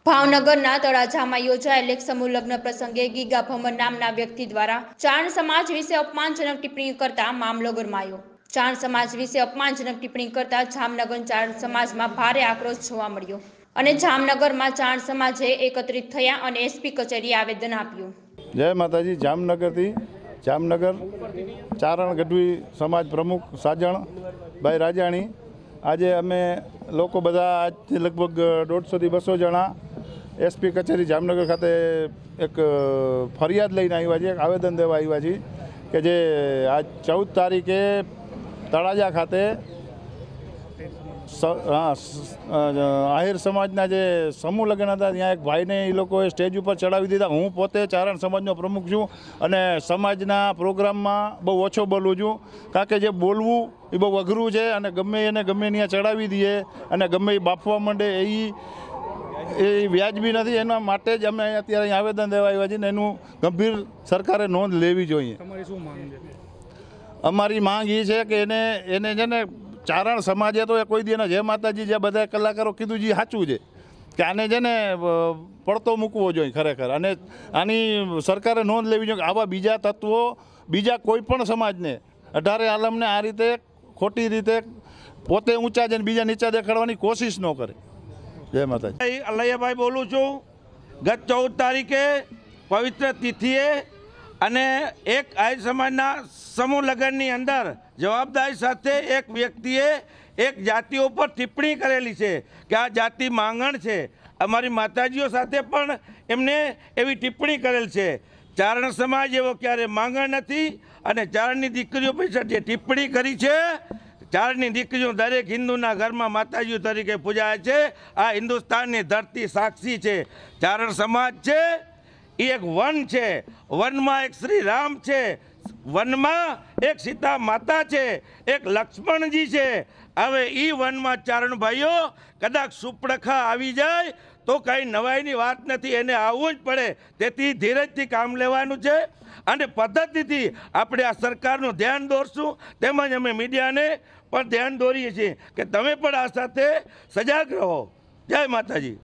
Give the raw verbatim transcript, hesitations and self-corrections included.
ભાવનગરના તળાજામાં યોજાયેલ એક સમૂહ લગ્ન પ્રસંગે ગીગા ભમર નામના વ્યક્તિ દ્વારા ચારણ સમાજ વિશે અપમાનજનક ટિપ્પણી કરતા મામલો ગરમાયો। ચારણ સમાજ વિશે અપમાનજનક ટિપ્પણી કરતા જામનગર ચારણ સમાજમાં ભારે આક્રોશ જોવા મળ્યો અને જામનગરમાં ચારણ સમાજે એકત્રિત થયા અને એસપી કચેરીએ આવેદન આપ્યું। જય માતાજી। જામનગરથી જામનગર ચારણ ગઢવી સમાજ પ્રમુખ સાજણ ભાઈ રાજાણી આજે અમે લોકો બધા આજથી લગભગ દોઢસોથી બસો જણા એસપી કચેરી જામનગર ખાતે એક ફરિયાદ લઈને આવ્યા છીએ, એક આવેદન દેવા આવ્યા છીએ કે જે આજ ચૌદ તારીખે તળાજા ખાતે આહિર સમાજના જે સમૂહ લગ્ન હતા ત્યાં એક ભાઈને એ લોકોએ સ્ટેજ ઉપર ચડાવી દીધા। હું પોતે ચારણ સમાજનો પ્રમુખ છું અને સમાજના પ્રોગ્રામમાં બહુ ઓછો બોલું છું, કારણ કે જે બોલવું એ બહુ અઘરું છે અને ગમે એને ગમે ત્યાં ચડાવી દઈએ અને ગમે એ બાફવા માંડે એ એ વ્યાજબી નથી। એના માટે જ અમે અત્યારે આવેદન દેવા આવ્યા છીએ ને એનું ગંભીર સરકારે નોંધ લેવી જોઈએ। અમારી માંગ એ છે કે એને એને છે ને ચારણ સમાજે તો કોઈ દી જય માતાજી જે બધા કલાકારો કીધું જે સાચું છે કે આને છે ને પડતો મૂકવો જોઈએ ખરેખર, અને આની સરકારે નોંધ લેવી જોઈએ કે આવા બીજા તત્વો બીજા કોઈ પણ સમાજને અઢારે આલમને આ રીતે ખોટી રીતે પોતે ઊંચા જઈને બીજા નીચા દેખાડવાની કોશિશ ન કરે। જય માતાજી। અલૈયાભાઈ બોલું છું। ગત ચૌદ તારીખે પવિત્ર તિથિએ અને એક આહિર સમાજના સમૂહ લગ્નની અંદર જવાબદારી સાથે એક વ્યક્તિએ એક જાતિઓ પર ટિપ્પણી કરેલી છે કે આ જાતિ માંગણ છે। અમારી માતાજીઓ સાથે પણ એમને એવી ટિપ્પણી કરેલ છે। ચારણ સમાજ એવો ક્યારે માંગણ નથી અને ચારણની દીકરીઓ પર જે ટિપ્પણી કરી છે, ચારણની દીકરીઓ દરેક હિન્દુના ઘરમાં માતાજીઓ તરીકે પૂજાય છે। આ હિન્દુસ્તાનની ધરતી સાક્ષી છે। ચારણ સમાજ છે એ એક વન છે, વનમાં એક શ્રી રામ છે, વનમાં એક સીતા માતા છે, એક લક્ષ્મણજી છે। હવે એ વનમાં ચારણ ભાઈઓ કદાચ સુપડખા આવી જાય તો કાંઈ નવાઈની વાત નથી, એને આવવું જ પડે। તેથી ધીરજથી કામ લેવાનું છે અને પદ્ધતિથી આપણે આ સરકારનું ધ્યાન દોરશું, તેમજ અમે મીડિયાને પણ ધ્યાન દોરીએ છીએ કે તમે પણ આ સાથે સજાગ રહો। જય માતાજી।